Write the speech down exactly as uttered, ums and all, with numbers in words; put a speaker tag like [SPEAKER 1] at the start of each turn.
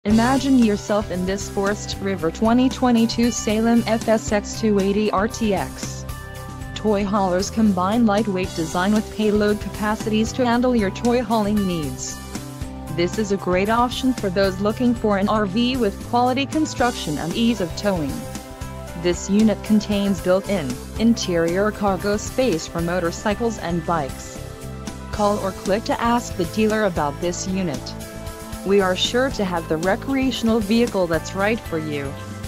[SPEAKER 1] Imagine yourself in this Forest River twenty twenty-two Salem F S X two eighty R T X. Toy haulers combine lightweight design with payload capacities to handle your toy hauling needs. This is a great option for those looking for an R V with quality construction and ease of towing. This unit contains built-in, interior cargo space for motorcycles and bikes. Call or click to ask the dealer about this unit. We are sure to have the recreational vehicle that's right for you.